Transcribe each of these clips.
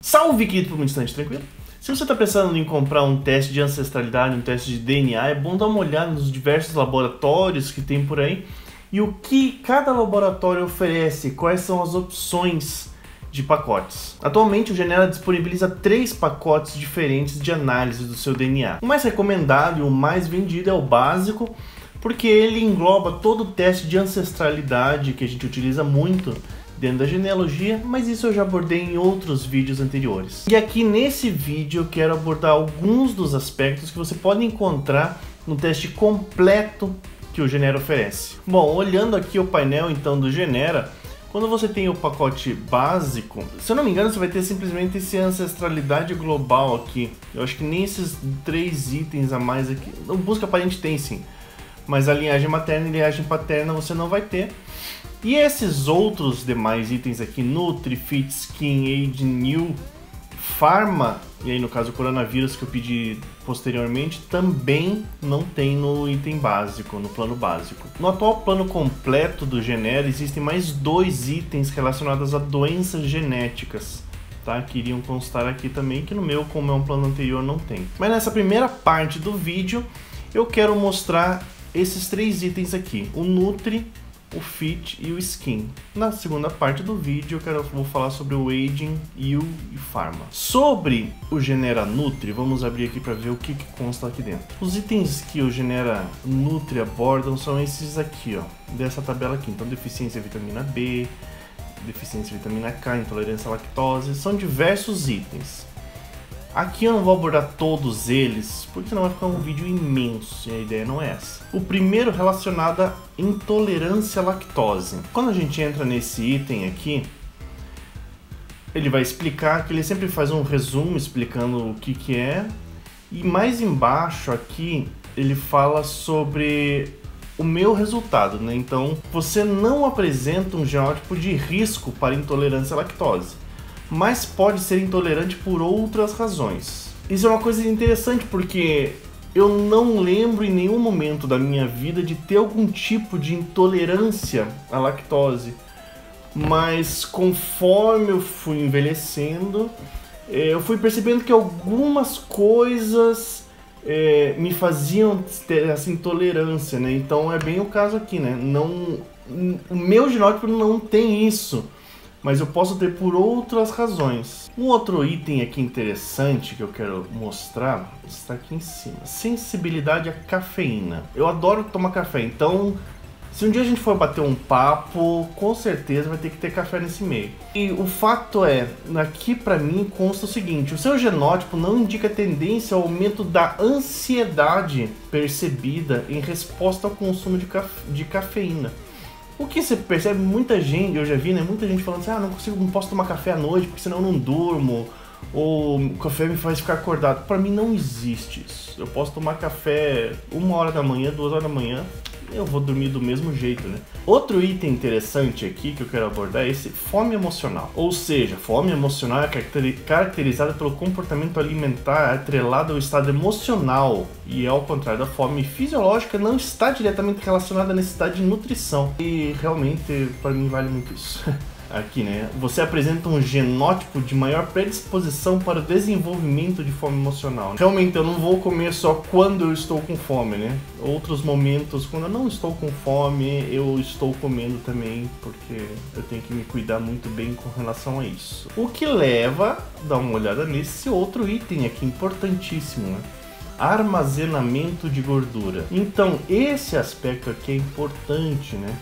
Salve, querido, por um instante, tranquilo? Se você está pensando em comprar um teste de ancestralidade, um teste de DNA, é bom dar uma olhada nos diversos laboratórios que tem por aí e o que cada laboratório oferece, quais são as opções de pacotes. Atualmente o Genera disponibiliza 3 pacotes diferentes de análise do seu DNA. O mais recomendado e o mais vendido é o básico, porque ele engloba todo o teste de ancestralidade que a gente utiliza muito dentro da genealogia, mas isso eu já abordei em outros vídeos anteriores. E aqui nesse vídeo eu quero abordar alguns dos aspectos que você pode encontrar no teste completo que o Genera oferece. Bom, olhando aqui o painel então do Genera, quando você tem o pacote básico, se eu não me engano você vai ter simplesmente esse ancestralidade global aqui. Eu acho que nem esses 3 itens a mais aqui, o busca parente tem sim, mas a linhagem materna e linhagem paterna você não vai ter. E esses outros demais itens aqui, Nutri, Fit, Skin, Age, New, Pharma, e aí no caso o coronavírus que eu pedi posteriormente, também não tem no item básico, no plano básico. No atual plano completo do Genera existem mais 2 itens relacionados a doenças genéticas, tá? Que iriam constar aqui também, que no meu, como é um plano anterior, não tem. Mas nessa primeira parte do vídeo eu quero mostrar esses 3 itens aqui, o Nutri, o Fit e o Skin. Na segunda parte do vídeo eu vou falar sobre o Aging, You e Pharma. Sobre o Genera Nutri, vamos abrir aqui para ver o que consta aqui dentro. Os itens que o Genera Nutri abordam são esses aqui, ó, dessa tabela aqui. Então, deficiência de vitamina B, deficiência de vitamina K, intolerância à lactose, são diversos itens. Aqui eu não vou abordar todos eles, porque senão vai ficar um vídeo imenso, e a ideia não é essa. O primeiro relacionado à intolerância à lactose. Quando a gente entra nesse item aqui, ele vai explicar, que ele sempre faz um resumo explicando o que é, e mais embaixo aqui ele fala sobre o meu resultado, né? Então, você não apresenta um genótipo de risco para intolerância à lactose, mas pode ser intolerante por outras razões. Isso é uma coisa interessante porque eu não lembro em nenhum momento da minha vida de ter algum tipo de intolerância à lactose, mas conforme eu fui envelhecendo, eu fui percebendo que algumas coisas me faziam ter essa intolerância, né? Então é bem o caso aqui, né? O meu genótipo não tem isso, mas eu posso ter por outras razões. Um outro item aqui interessante que eu quero mostrar está aqui em cima. Sensibilidade à cafeína. Eu adoro tomar café, então se um dia a gente for bater um papo, com certeza vai ter que ter café nesse meio. E o fato é, aqui para mim consta o seguinte: o seu genótipo não indica tendência ao aumento da ansiedade percebida em resposta ao consumo de cafeína. O que você percebe, muita gente, eu já vi, né, muita gente falando assim, não posso tomar café à noite porque senão eu não durmo, ou o café me faz ficar acordado. Para mim não existe isso. Eu posso tomar café 1 hora da manhã, 2 horas da manhã, eu vou dormir do mesmo jeito, né? Outro item interessante aqui que eu quero abordar é esse fome emocional. Ou seja, fome emocional é caracterizada pelo comportamento alimentar atrelado ao estado emocional e, ao contrário da fome fisiológica, não está diretamente relacionada à necessidade de nutrição. E realmente, para mim, vale muito isso. Aqui, né? Você apresenta um genótipo de maior predisposição para o desenvolvimento de fome emocional. Realmente eu não vou comer só quando eu estou com fome, né? Outros momentos, quando eu não estou com fome, eu estou comendo também, porque eu tenho que me cuidar muito bem com relação a isso. O que leva a dar uma olhada nesse outro item aqui, importantíssimo, né? Armazenamento de gordura. Então, esse aspecto aqui é importante, né?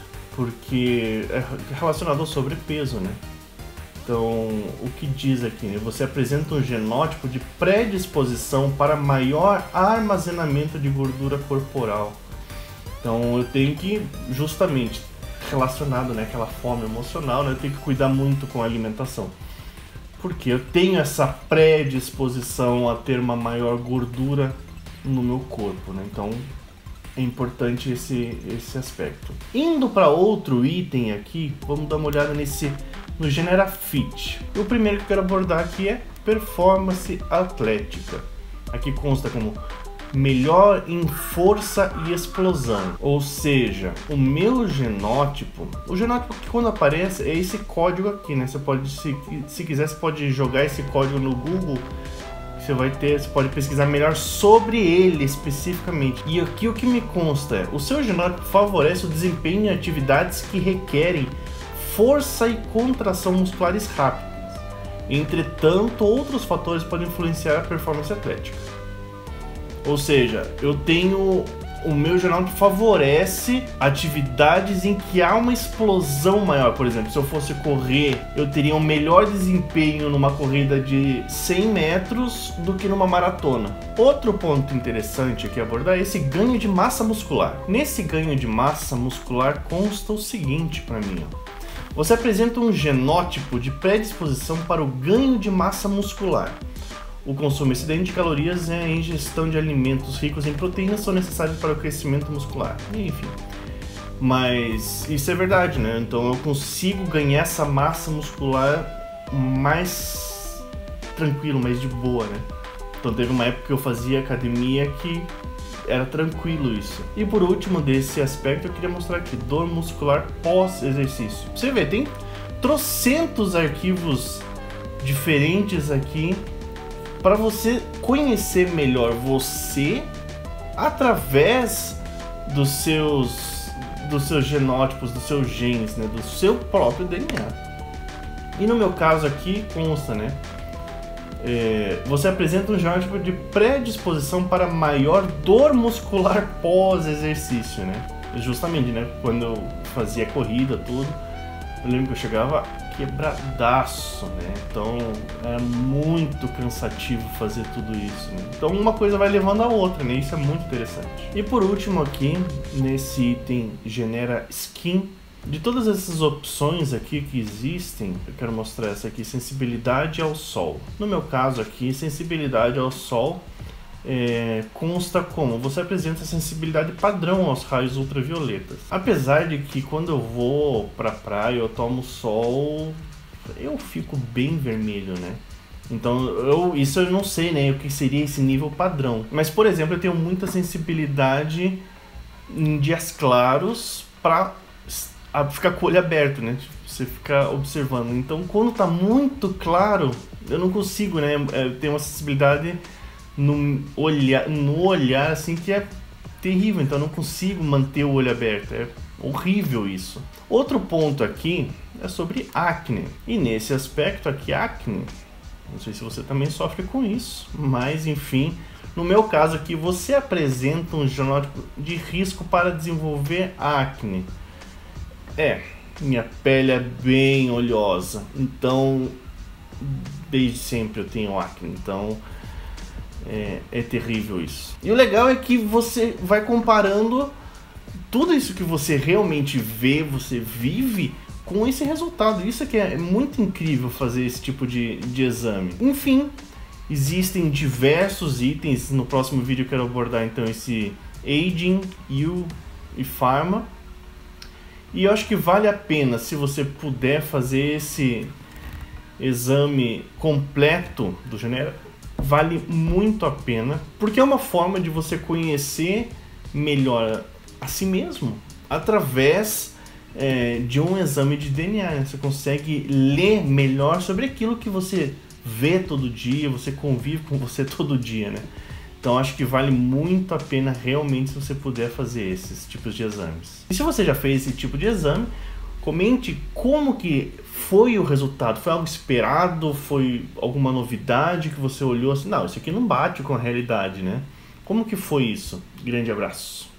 Porque é relacionado ao sobrepeso, né? Então, o que diz aqui, né? Você apresenta um genótipo de predisposição para maior armazenamento de gordura corporal. Então, eu tenho que, justamente, relacionado, né, àquela fome emocional, né, eu tenho que cuidar muito com a alimentação. Porque eu tenho essa predisposição a ter uma maior gordura no meu corpo, né? Então, é importante esse aspecto. Indo para outro item aqui, vamos dar uma olhada no Genera Fit. O primeiro que eu quero abordar aqui é performance atlética. Aqui consta como melhor em força e explosão. Ou seja, o meu genótipo, o genótipo que quando aparece é esse código aqui, né? Você pode, se quiser, você pode jogar esse código no Google. Você pode pesquisar melhor sobre ele especificamente. E aqui o que me consta é: o seu genótipo favorece o desempenho em atividades que requerem força e contração musculares rápidas. Entretanto, outros fatores podem influenciar a performance atlética. Ou seja, o meu genótipo favorece atividades em que há uma explosão maior. Por exemplo, se eu fosse correr, eu teria um melhor desempenho numa corrida de 100 metros do que numa maratona. Outro ponto interessante aqui abordar é esse ganho de massa muscular. Nesse ganho de massa muscular consta o seguinte para mim, ó. Você apresenta um genótipo de predisposição para o ganho de massa muscular. O consumo excedente de calorias e a ingestão de alimentos ricos em proteínas são necessários para o crescimento muscular. Enfim, mas isso é verdade, né? Então eu consigo ganhar essa massa muscular mais tranquilo, mais de boa, né? Então teve uma época que eu fazia academia que era tranquilo isso. E por último desse aspecto eu queria mostrar aqui, dor muscular pós-exercício. Você vê, tem trocentos arquivos diferentes aqui para você conhecer melhor você através dos seus genótipos, dos seus genes, né, do seu próprio DNA. E no meu caso aqui consta, né, você apresenta um genótipo de predisposição para maior dor muscular pós-exercício, né? Justamente, né, quando eu fazia corrida, tudo, eu lembro que eu chegava quebradaço, né? Então é muito cansativo fazer tudo isso, né? Então uma coisa vai levando a outra, né? Isso é muito interessante. E por último aqui, nesse item Genera Skin, de todas essas opções aqui que existem, eu quero mostrar essa aqui, sensibilidade ao sol. No meu caso aqui, sensibilidade ao sol consta como? Você apresenta sensibilidade padrão aos raios ultravioletas. Apesar de que quando eu vou pra praia, eu tomo sol, eu fico bem vermelho, né? Então, isso eu não sei, né, o que seria esse nível padrão. Mas, por exemplo, eu tenho muita sensibilidade em dias claros pra ficar com o olho aberto, né? Você ficar observando. Então, quando tá muito claro, eu não consigo, né? Eu tenho uma sensibilidade no olhar, assim, que é terrível. Então, eu não consigo manter o olho aberto. É horrível isso. Outro ponto aqui é sobre acne. E nesse aspecto aqui, acne, não sei se você também sofre com isso, mas enfim, no meu caso aqui, você apresenta um genótipo de risco para desenvolver acne. Minha pele é bem oleosa, então desde sempre eu tenho acne, então é terrível isso. E o legal é que você vai comparando tudo isso que você realmente vê, você vive, com esse resultado. Isso aqui é muito incrível, fazer esse tipo de exame. Enfim, existem diversos itens. No próximo vídeo eu quero abordar então esse Aging, You e Pharma. E eu acho que vale a pena, se você puder fazer esse exame completo do Genera, vale muito a pena, porque é uma forma de você conhecer melhor a si mesmo através de um exame de DNA. Você consegue ler melhor sobre aquilo que você vê todo dia, você convive com você todo dia, né? Então acho que vale muito a pena realmente, se você puder fazer esses tipos de exames. E se você já fez esse tipo de exame, comente como que foi o resultado. Foi algo esperado? Foi alguma novidade que você olhou assim, não, isso aqui não bate com a realidade, né? Como que foi isso? Grande abraço.